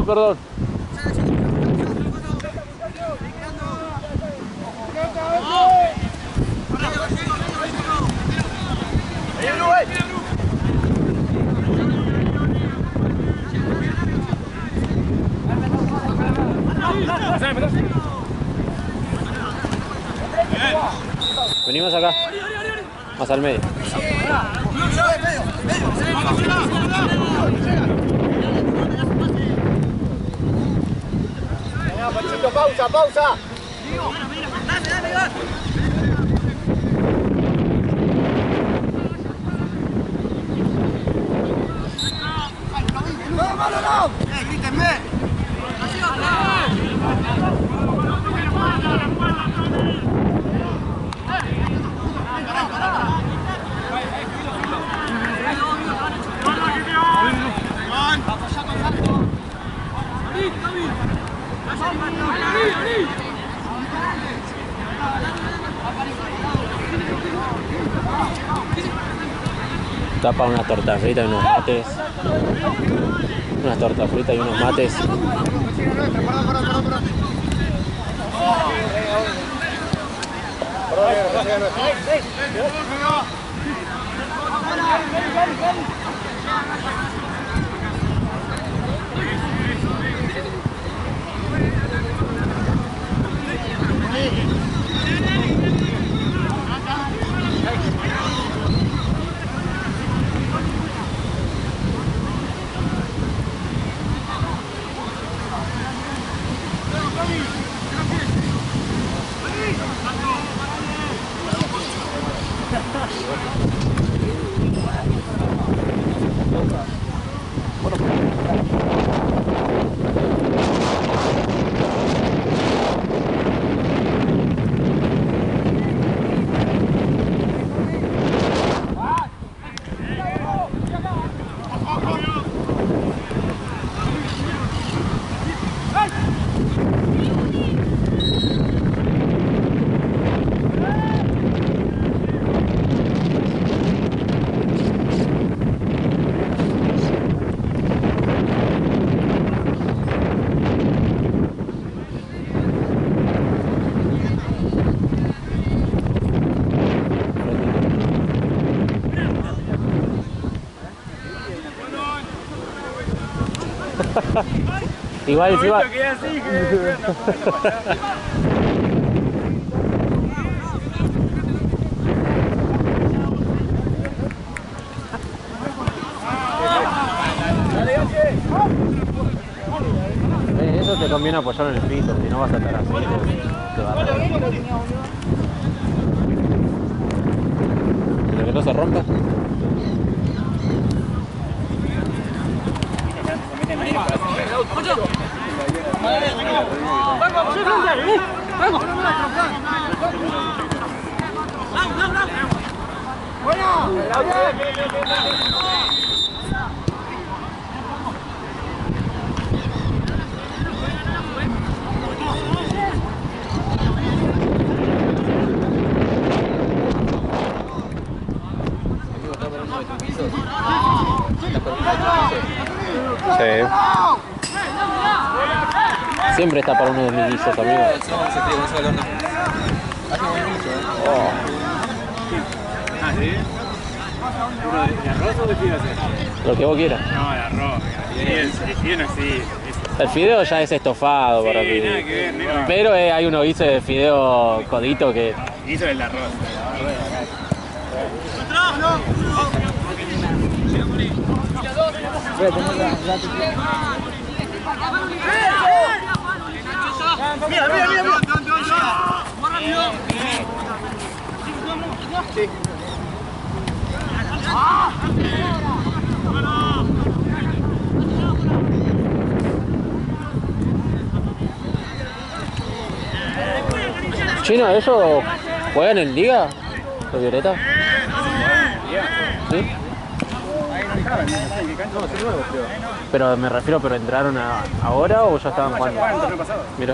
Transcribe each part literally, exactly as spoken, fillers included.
perdón. Venimos acá. Más al medio. Panchito, pausa, pausa. Dale, dale, dale. ¡No, no, no! ¡Eh, grítenme! Tapa una torta frita y unos mates. Unas tortas fritas y unos mates. Igual, igual. Eso te conviene apoyar en el piso, si no vas a estar así. Te va a dar. Pero que no se rompa. Sí. Siempre está para uno de mis guisos, amigo. Oh. ¿Ah, sí? ¿Uno de arroz o de fideo? Lo que vos quieras. No, de arroz. El fideo no existe. El fideo ya es estofado, Sí, para mí. nada que ver, negro. Pero eh, hay unos guisos de fideo codito que... Hizo el arroz. Mira, mira, mira, mira. Sí. Chino, ¿eso juegan en liga? ¿Los Violeta? ¿Sí? Pero me refiero, ¿pero entraron a, ahora o ya estaban jugando? Mira.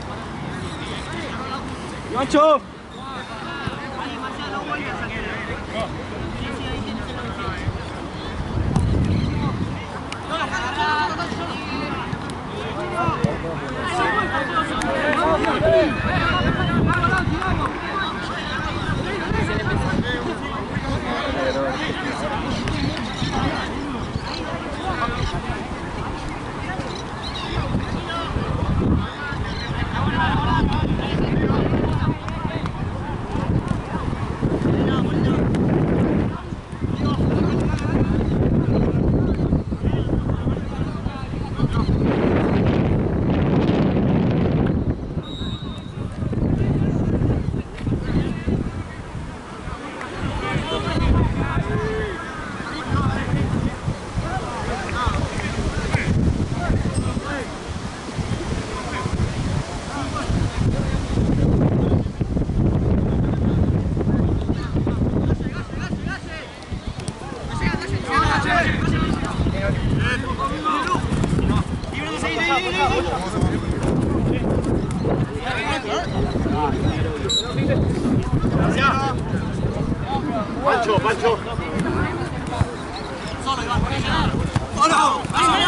¡Macho! Pancho, Pancho. Solo, Iván. ¡Solo!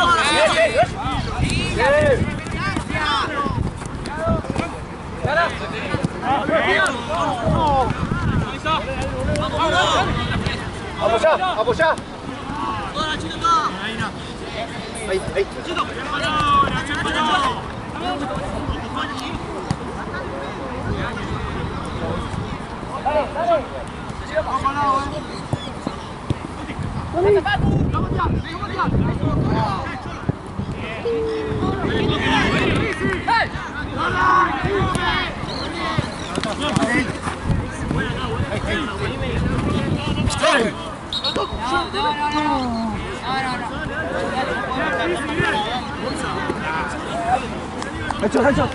Apoyá, apoyá. ¡Hola, Chito, acá! Ahí, ahí. ¡Chito! Hecho, hecho.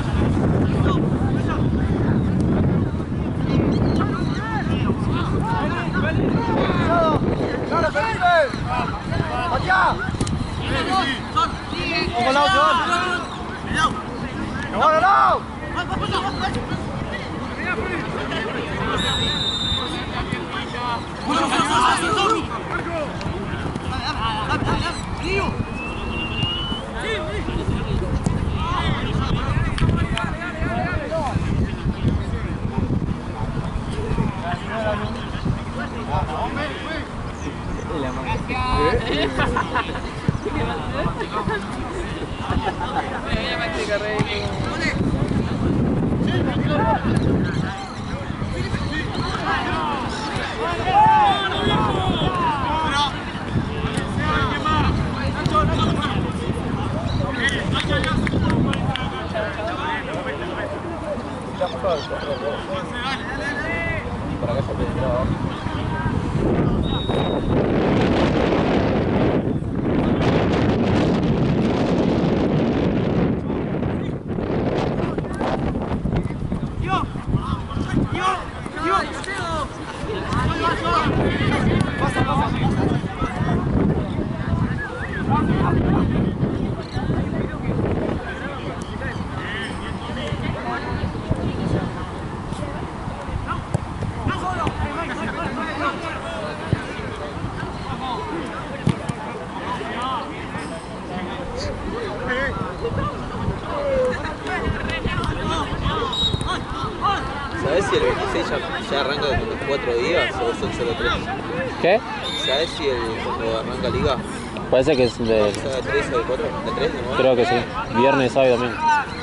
¿Sabes si el veintiséis ya, ya arranca con los cuatro días o son solo tres? ¿Qué? ¿Sabes si el, cuando arranca liga? Parece que es de... ¿De tres o de cuatro? ¿De tres? ¿De nueve? Creo que sí. Viernes, sábado y domingo.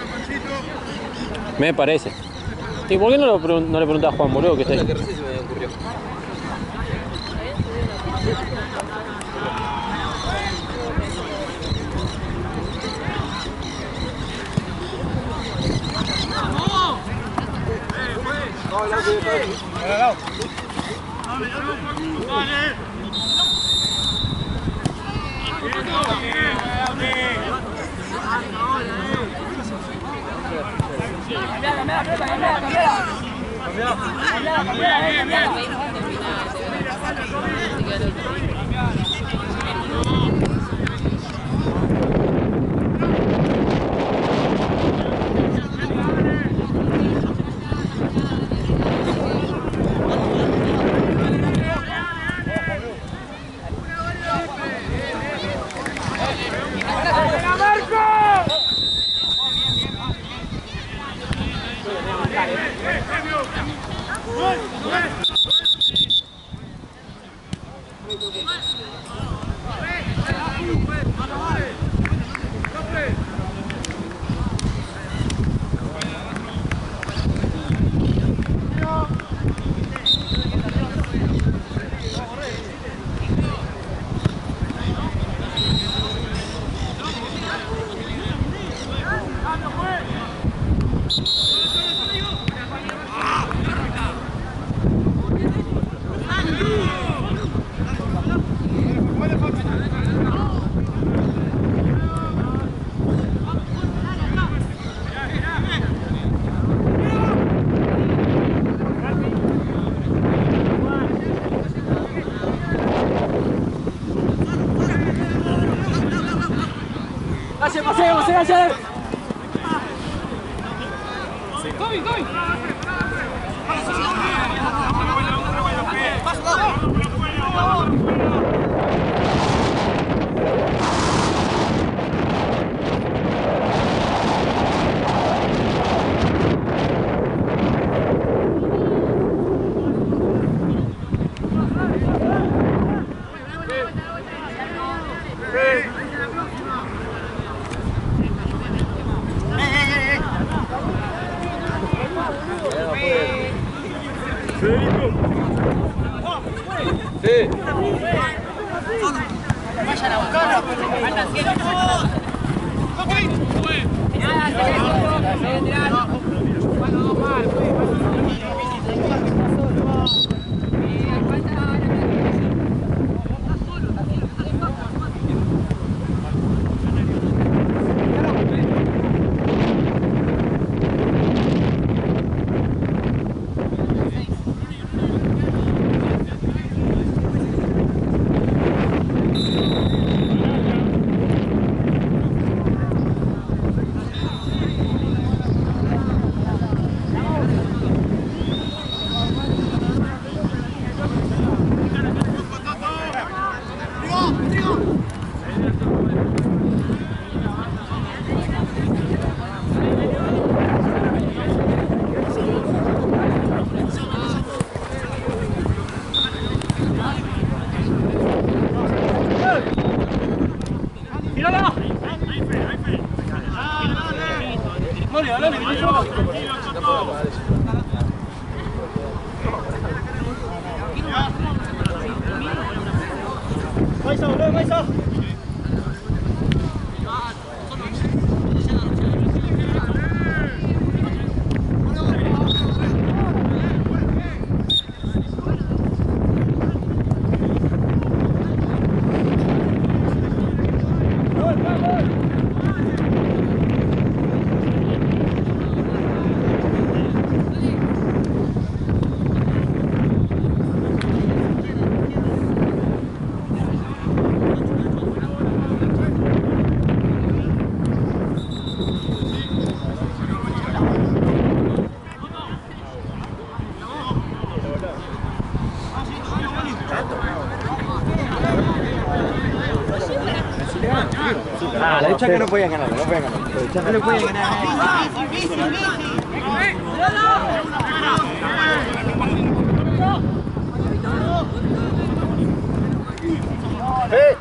Me parece. ¿Y por qué no, lo pregun- no le preguntás a Juan, boludo, que está La ahí? que recién se me ocurrió. Pase, pase, pase, pase. Ah, la lucha que no podían ganar, no podían ganar. No le podían ganar. ¡Eh!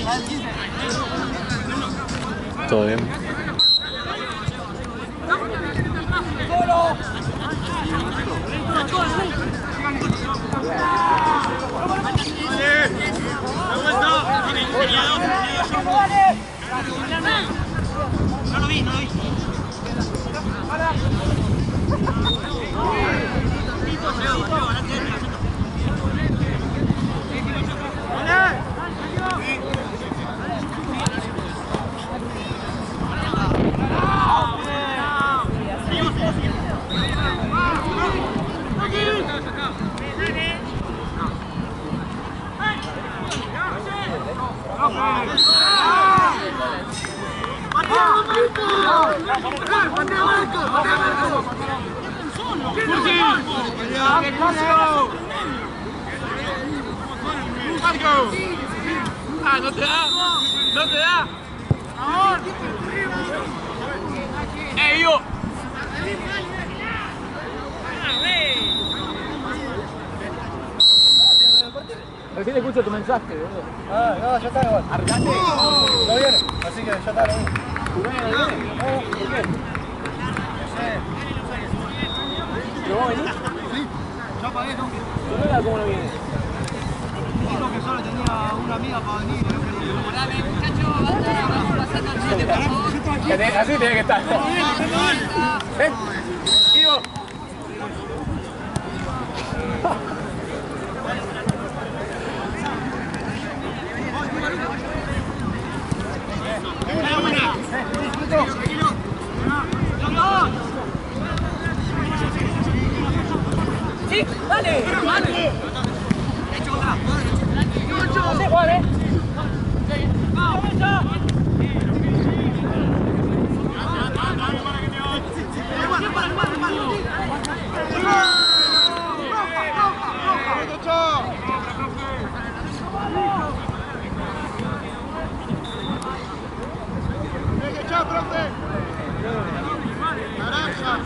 Todo bien. No lo vi, no lo vi. Ah, no te da, no te da. ¡Eh, yo! Recién escucho tu mensaje, boludo. Ah, no, ya está igual. Arregate. No viene, así que ya está, no viene. ¿Tu novia no viene? No, ¿por qué? No sé. ¿Pero vos venís? Sí, ya pagué, ¿no? ¿Tu novia cómo no viene? Dijo que solo tenía una amiga para venir. Así tiene que estar. ¿Eh? Ivo. Sí, dale. Dale. No sé jugar, eh. ¡Chao, profe! ¡Naranja!